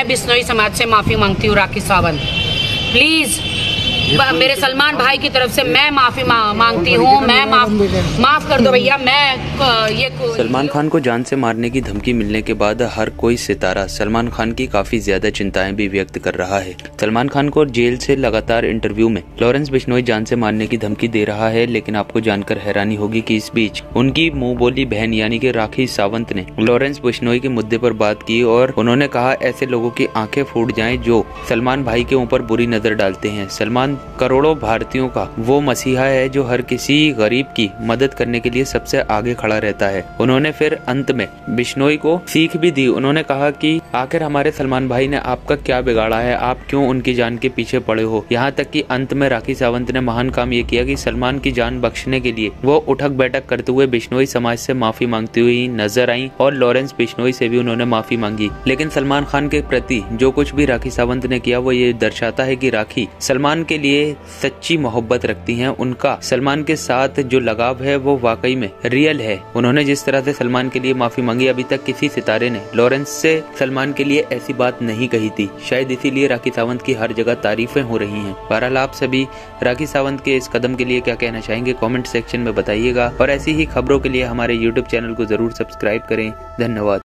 मैं बिश्नोई समाज से माफी मांगती हूँ राखी सावंत, प्लीज मेरे सलमान भाई की तरफ से मैं माफी मांगती हूँ। मैं माफ कर दो भैया। मैं ये सलमान खान को जान से मारने की धमकी मिलने के बाद हर कोई सितारा सलमान खान की काफी ज्यादा चिंताएं भी व्यक्त कर रहा है। सलमान खान को जेल से लगातार इंटरव्यू में लॉरेंस बिश्नोई जान से मारने की धमकी दे रहा है, लेकिन आपको जानकर हैरानी होगी कि इस बीच उनकी मुंह बोली बहन यानी कि राखी सावंत ने लॉरेंस बिश्नोई के मुद्दे पर बात की और उन्होंने कहा ऐसे लोगों की आंखें फूट जाएं जो सलमान भाई के ऊपर बुरी नजर डालते हैं। सलमान करोड़ों भारतीयों का वो मसीहा है जो हर किसी गरीब की मदद करने के लिए सबसे आगे खड़ा रहता है। उन्होंने फिर अंत में बिश्नोई को सीख भी दी। उन्होंने कहा कि आखिर हमारे सलमान भाई ने आपका क्या बिगाड़ा है, आप क्यों उनकी जान के पीछे पड़े हो। यहाँ तक कि अंत में राखी सावंत ने महान काम ये किया कि सलमान की जान बख्शने के लिए वो उठक बैठक करते हुए बिश्नोई समाज से माफी मांगती हुई नजर आई और लॉरेंस बिश्नोई से भी उन्होंने माफी मांगी। लेकिन सलमान खान के प्रति जो कुछ भी राखी सावंत ने किया वो ये दर्शाता है कि राखी सलमान के लिए सच्ची मोहब्बत रखती हैं। उनका सलमान के साथ जो लगाव है वो वाकई में रियल है। उन्होंने जिस तरह से सलमान के लिए माफी मांगी, अभी तक किसी सितारे ने लॉरेंस से सलमान के लिए ऐसी बात नहीं कही थी। शायद इसीलिए राखी सावंत की हर जगह तारीफें हो रही हैं। बहरहाल आप सभी राखी सावंत के इस कदम के लिए क्या कहना चाहेंगे कमेंट सेक्शन में बताइएगा और ऐसी ही खबरों के लिए हमारे YouTube चैनल को जरूर सब्सक्राइब करें। धन्यवाद।